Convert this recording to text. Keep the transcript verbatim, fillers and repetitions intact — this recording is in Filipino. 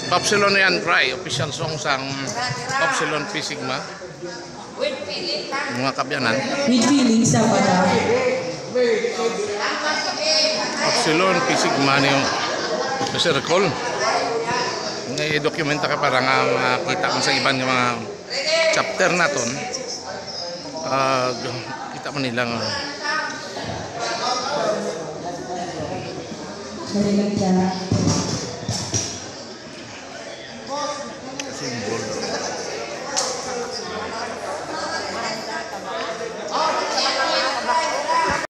Upsilon yan, Cry, official song sang Upsilon Pi Sigma. Mga kabyanan. With feelings sa pada. Upsilon Pi Sigma niyo circle. Ngay dokumenta ka para nga makita mo sa iban ng mga chapter naton. Uh, kita mo nilang Sorry lang